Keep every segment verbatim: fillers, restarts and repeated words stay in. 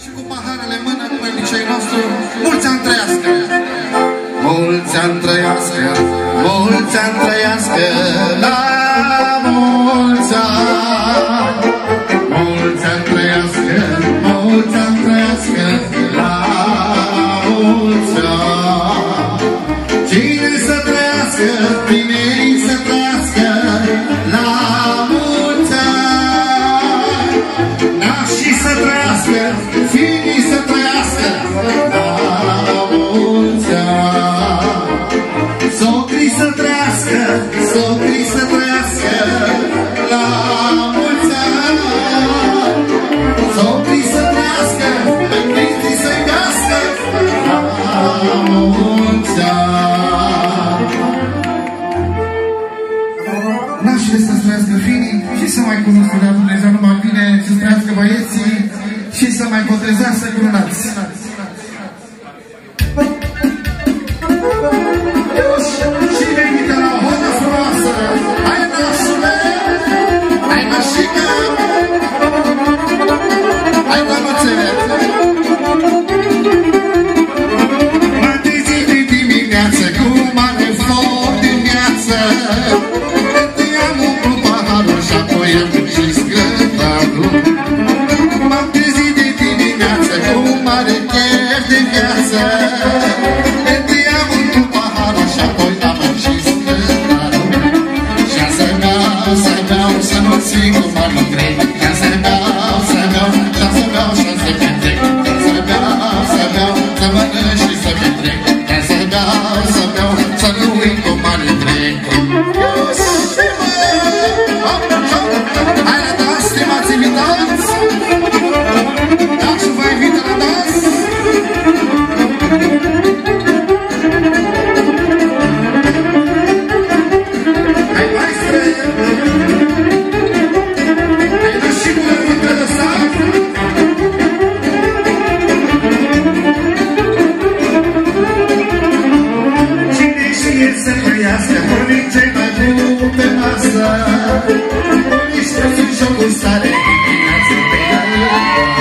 Și cu paharele în mână, mănicei nostru, mulți ani trăiască! Mulți ani trăiască, mulți ani trăiască, la mulți ani! Mulți ani trăiască, mulți ani trăiască, la mulți ani! Cine să trăiască, tinerii să trăiască, la mulți ani! Nașii să trăiască, fiii să trăiască, la mulți ani! Socrii să trăiască, socrii să trăiască, la mulți ani! Socrii să trăiască, părinții să iubească, la mulți ani! Nașile să trăiască fiii și să mai cunoscă de Dumnezeu numai bine, să trăiască băieții și să mai botrezească curunați. Și ne invită la o hodă frumoasă. Hai nașule, hai nașică, hai bănuțele. Mă trezit de dimineață cu mare foc din viață. Întâi am umplut paharul și apoi am și scătarul. M-am trezit de dimineață cu mare chef de viață. Întâi am umplut paharul și apoi am și scătarul. Și a să beau, să beau, să mă țin cu mare trei. Ca să beau, să beau, ca să beau și să petrec. Ca să beau, să beau, să mănânc și să petrec. Ca să beau, să beau, să nu uit cu mare trei. Hai la dans, stimați invitați! Dașul vă invită la dans! Hai maestre! Hai nașicule, nu te lăsa! Cine știe să trăiască, punem cei mai buni pe masă. Punem străzui și o gustare dimineață pe ea.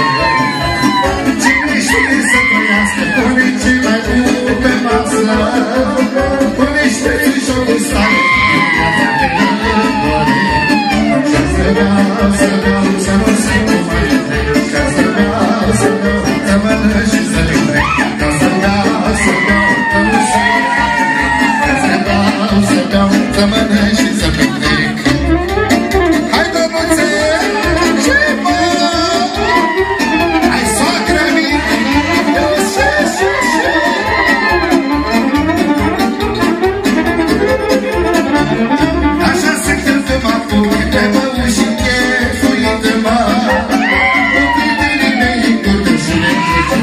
Cine știe să trăiască, punem cei mai buni pe masă. Punem străzui și o gustare dimineață pe ea. Și să beau, să beau, să mă simt cu mai trec. Ca să beau, să beau, să mănânc și să le trec. Ca să beau, să beau, să mă simt. Ca să beau, să beau, să mănânc și să le trec. Hai, domnuțe! Ce bă! Hai, soacră mică! Așa se cântă mă apuc de mă uși chefuită-mă. Cu prietenii mei curte și ne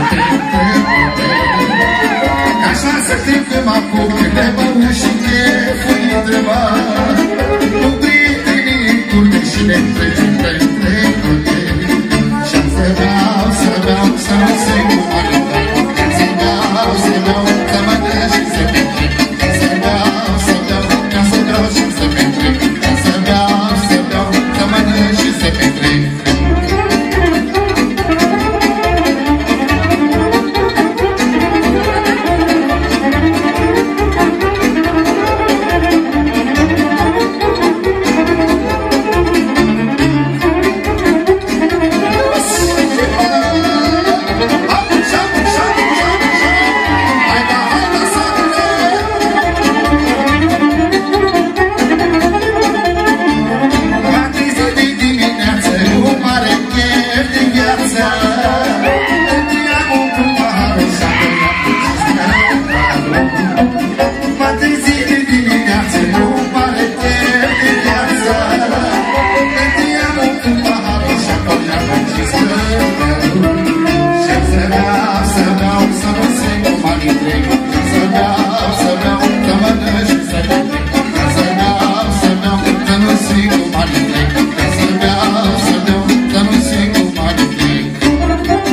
așa se cântă mă apuc de mă uși chefuită-mă. Cu prietenii curte și ne trecem printre curte. Și-am să beau, să beau, să mă simt cu mare trec. Să beau, să beau, să mănânc și să petrec. Să beau, să beau, ca să beau și să petrec. Să beau, să beau, să mănânc și să petrec. Să beau, să beau, să nu simt cu mare trec.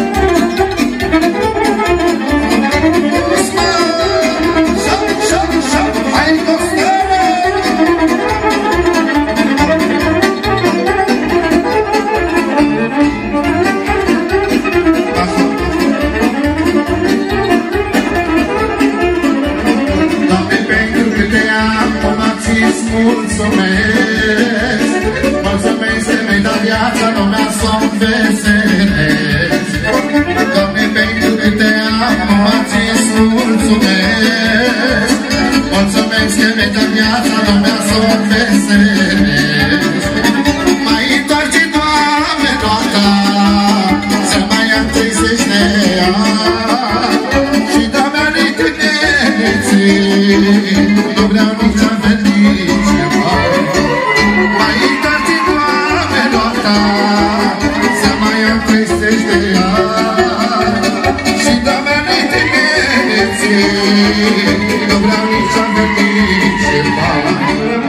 nu vreau nici averi, nici bani.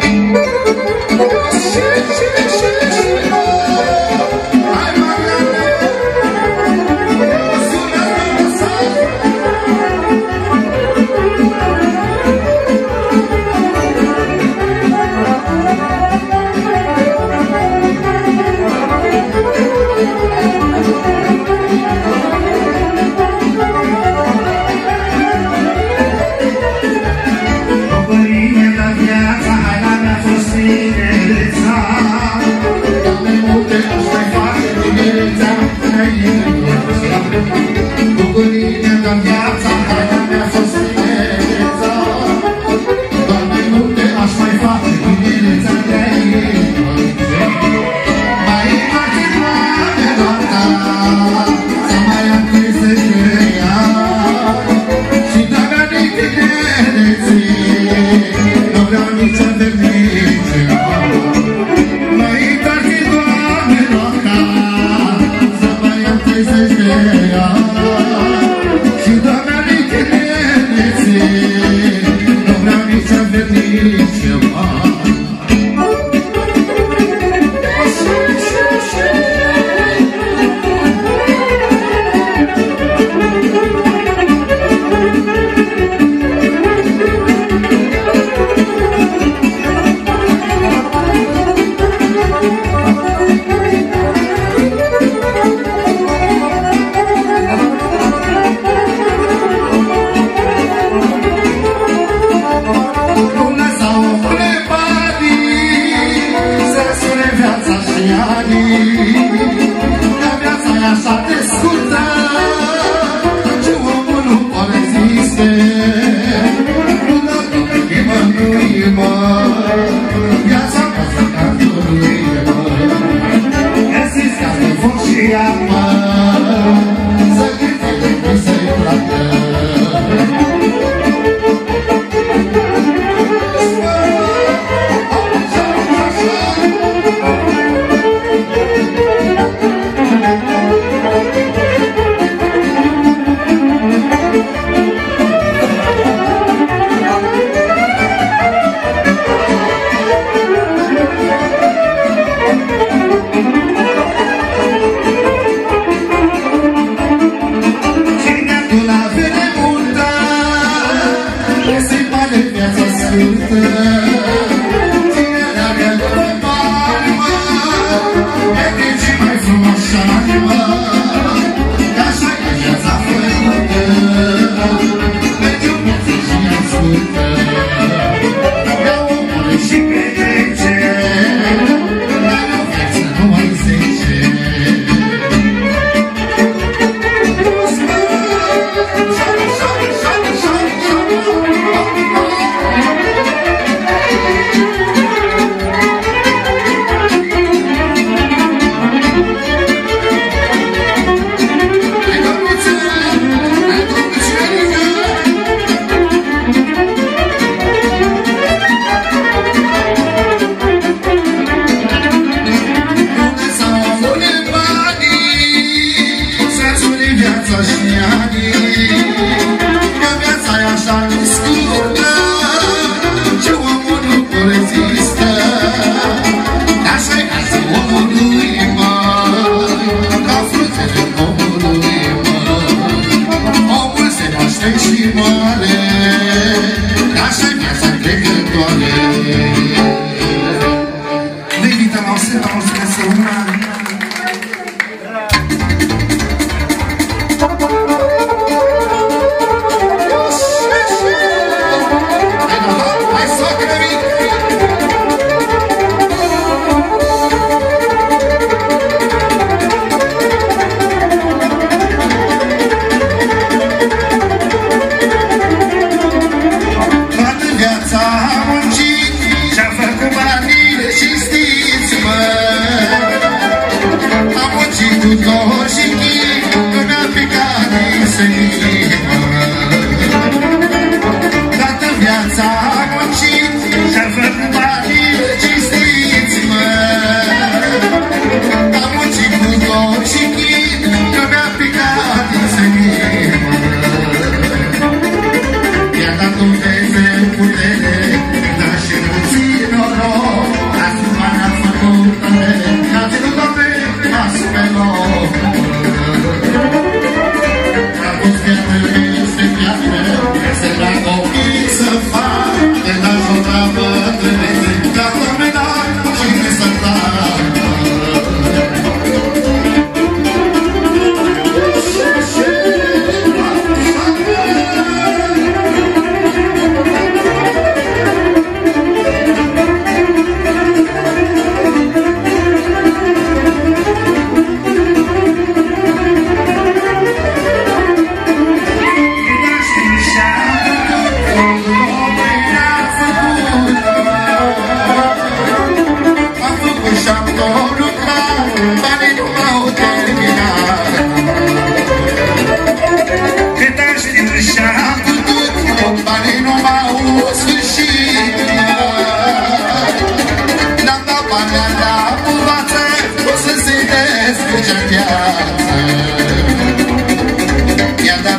Hai, Mariane, sună-mi mesaj.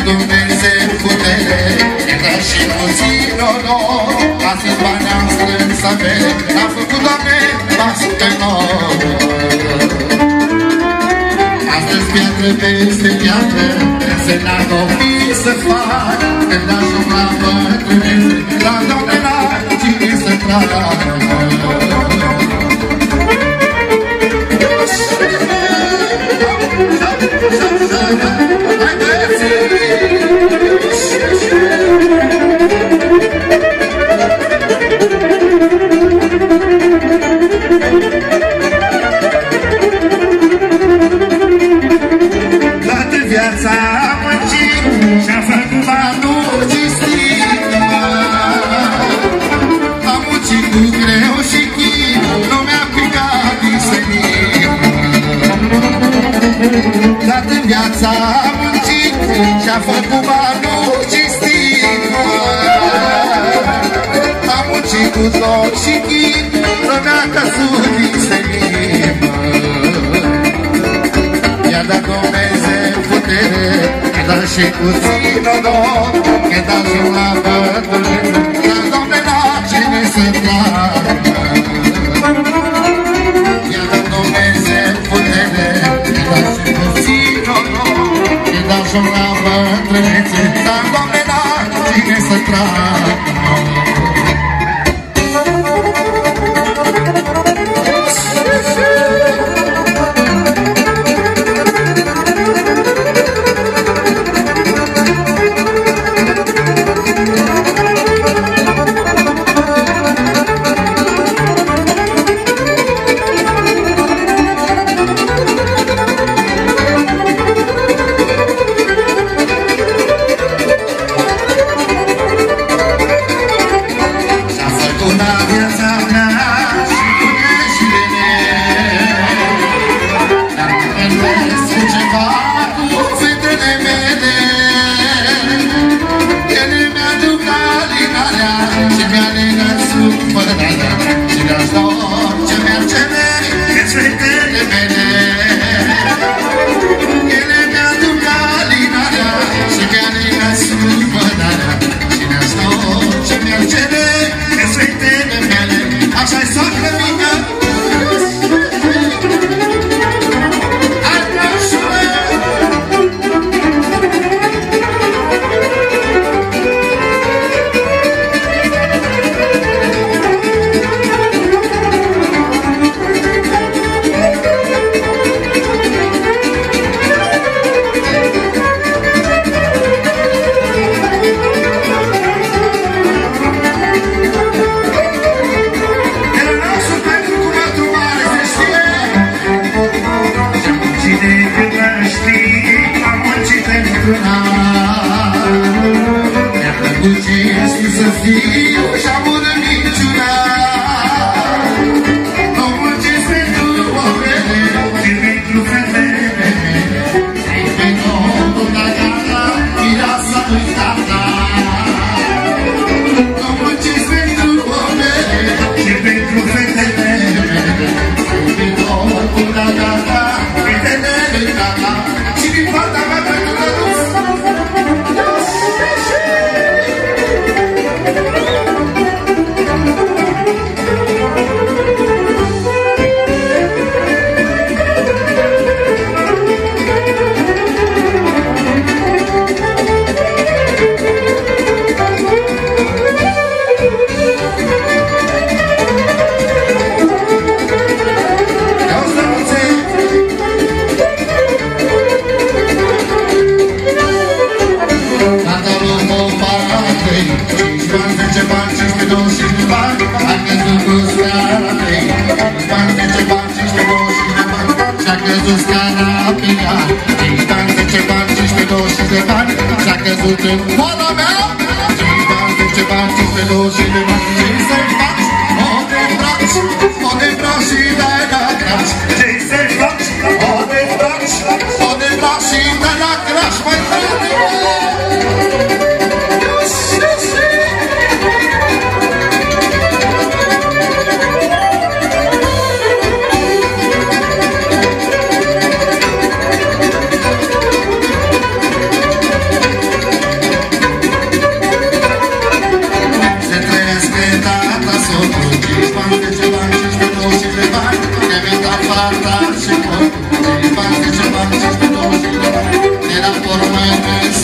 Dumnezeu putere, ne dă și puțin onor. Astăzi bani am strâns avere, am făcut, Doamne, pas pe noi. Astăzi piatră peste piatră, însemnat o fi să fac. Când ajung la bătrânețe, la Doamne, la cine să tragă. Hai băieții! Toată viața am muncit și-am făcut banul cistit. Am muncit cu greu și chip, nu mi-a picat din senin. Toată viața am muncit și-am făcut banul cistit. Am muncit cu tot și chip, nu mi-a căzut din senin. I-a dat Dumnezeu putere, i-a dat și puțin onor. Când ajung la bătrânețe, la Doamne, la cine să tragă. I-a dat Dumnezeu putere, i-a dat și puțin onor. Când ajung la bătrânețe, la Doamne, la cine să tragă.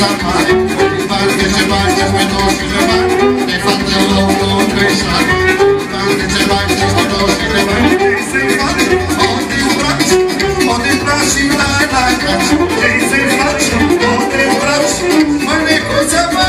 s-ar mai bani de ce bani, de pe toți și de bani de fapte locul creșat bani de ce bani, de pe toți și de bani să-i faci, o te îmbraci o te îmbraci și dai la caci să-i faci, o te îmbraci mănecuță, mă!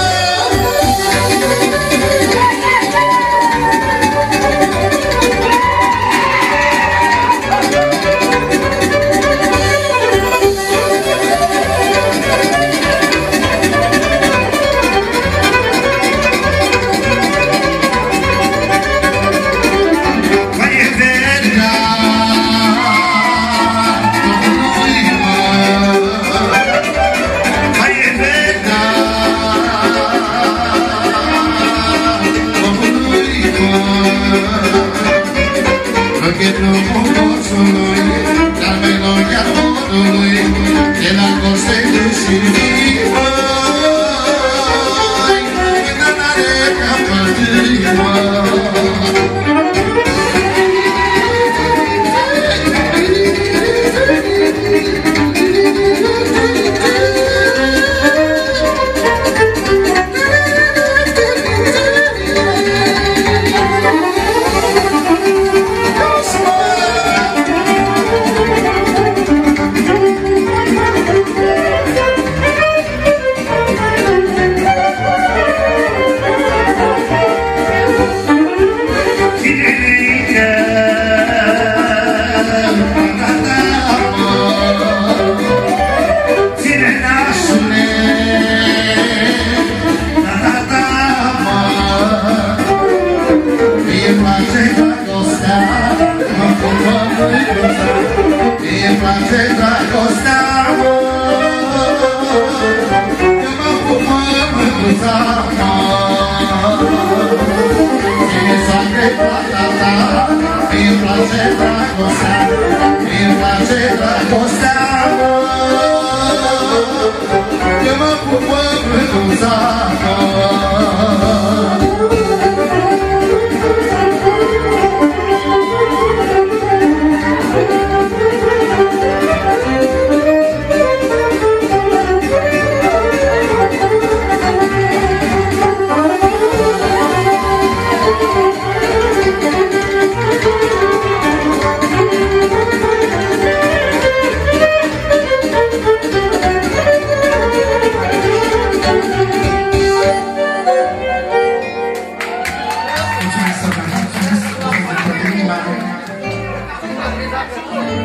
Mulțumesc,